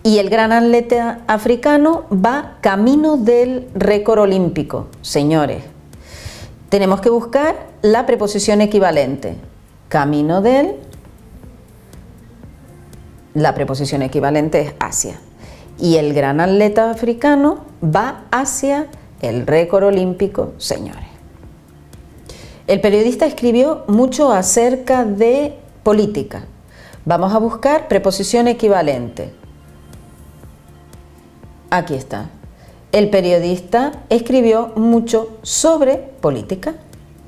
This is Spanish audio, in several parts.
Y el gran atleta africano va camino del récord olímpico. Señores, tenemos que buscar la preposición equivalente. Camino del, la preposición equivalente es hacia. Y el gran atleta africano va hacia el récord olímpico, señores. El periodista escribió mucho acerca de política. Vamos a buscar preposición equivalente. Aquí está. El periodista escribió mucho sobre política.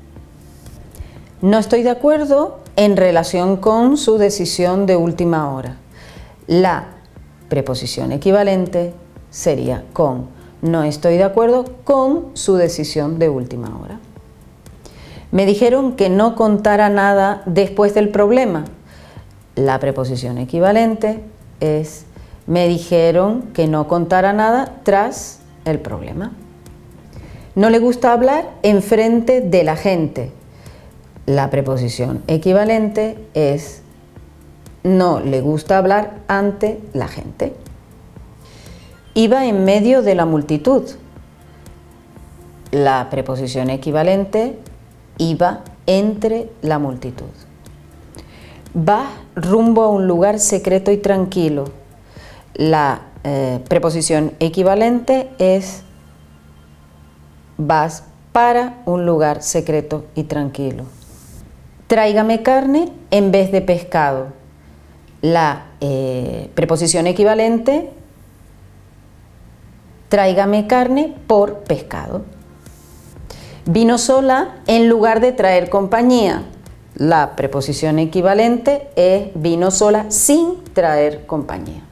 No estoy de acuerdo en relación con su decisión de última hora. La preposición equivalente sería con. No estoy de acuerdo con su decisión de última hora. Me dijeron que no contara nada después del problema. La preposición equivalente es me dijeron que no contara nada tras el problema. No le gusta hablar enfrente de la gente. La preposición equivalente es no le gusta hablar ante la gente. Iba en medio de la multitud. La preposición equivalente iba entre la multitud. Va rumbo a un lugar secreto y tranquilo. La preposición equivalente es vas para un lugar secreto y tranquilo. Tráigame carne en vez de pescado. La preposición equivalente, tráigame carne por pescado. Vino sola en lugar de traer compañía. La preposición equivalente es vino sola sin traer compañía.